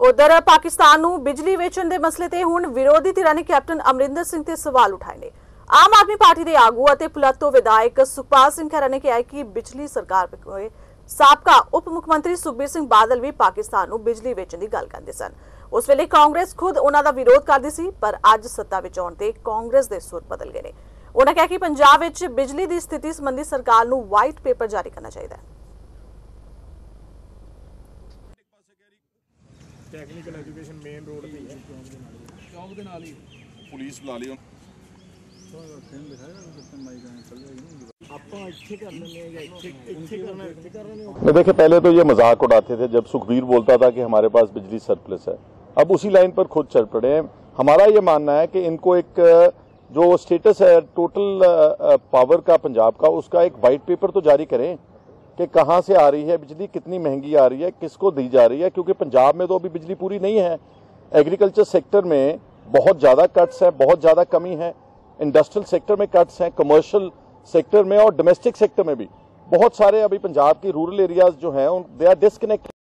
उधर पाकिस्तान ਨੂੰ ਬਿਜਲੀ ਵੇਚਣ ਦੇ ਮਸਲੇ ਤੇ ਹੁਣ ਵਿਰੋਧੀ ਧਿਰਾਂ ਨੇ ਕੈਪਟਨ ਅਮਰਿੰਦਰ ਸਿੰਘ ਤੇ ਸਵਾਲ ਉਠਾਏ ਨੇ। ਆਮ ਆਦਮੀ ਪਾਰਟੀ ਦੇ ਆਗੂ ਅਤੇ ਪੁਲਤੋ ਵਿਧਾਇਕ ਸੁਖਪਾਲ ਸਿੰਘ ਖਹਿਰਾ ਨੇ ਕਿਹਾ ਕਿ ਬਿਜਲੀ ਸਰਕਾਰ ਕੋਲ ਸਾਬਕਾ ਉਪ ਮੁੱਖ ਮੰਤਰੀ ਸੁਖਬੀਰ ਸਿੰਘ ਬਾਦਲ ਵੀ ਪਾਕਿਸਤਾਨ ਨੂੰ ਬਿਜਲੀ ਵੇਚਣ ਦੀ ਗੱਲ ਕਰਦੇ ਸਨ। ਉਸ ਵੇਲੇ ਕਾਂਗਰਸ ਖੁਦ ਉਹਨਾਂ ਦਾ ਵਿਰੋਧ ਕਰਦੀ ਸੀ, ਪਰ ਅੱਜ ਸੱਤਾ ਵਿੱਚ ਆਉਣ ਤੇ ਕਾਂਗਰਸ ਦੇ ਸੁਰ ਬਦਲ ਗਏ ਨੇ। ਉਹਨਾਂ ਕਿਹਾ ਕਿ ਪੰਜਾਬ ਵਿੱਚ ਬਿਜਲੀ ਦੀ ਸਥਿਤੀ ਸੰਬੰਧੀ ਸਰਕਾਰ ਨੂੰ ਵਾਈਟ ਪੇਪਰ ਜਾਰੀ ਕਰਨਾ ਚਾਹੀਦਾ ਹੈ। ਟੈਕਨੀਕਲ ਐਜੂਕੇਸ਼ਨ ਮੇਨ ਰੋਡ ਤੇ ਚੌਂਕ ਦੇ ਨਾਲ ਹੀ ਪੁਲਿਸ ਬੁਲਾ ਲਈ देखिए, पहले तो ये मजाक उड़ाते थे जब सुखबीर बोलता था कि हमारे पास बिजली सरप्लस है। अब उसी लाइन पर खुद चल पड़े हैं। हमारा ये मानना है कि इनको एक जो स्टेटस है टोटल पावर का पंजाब का, उसका एक वाइट पेपर तो जारी करें कि कहाँ से आ रही है बिजली, कितनी महंगी आ रही है, किसको दी जा रही है, क्योंकि पंजाब में तो अभी बिजली पूरी नहीं है। एग्रीकल्चर सेक्टर में बहुत ज़्यादा कट्स है, बहुत ज़्यादा कमी है। इंडस्ट्रियल सेक्टर में कट्स हैं, कमर्शियल सेक्टर में और डोमेस्टिक सेक्टर में भी बहुत सारे अभी पंजाब की रूरल एरियाज जो हैं दे आर डिस्कनेक्टेड।